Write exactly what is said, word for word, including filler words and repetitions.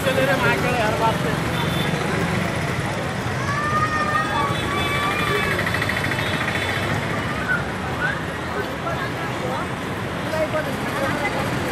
पैसे ले रहे माँ के हर बात पे।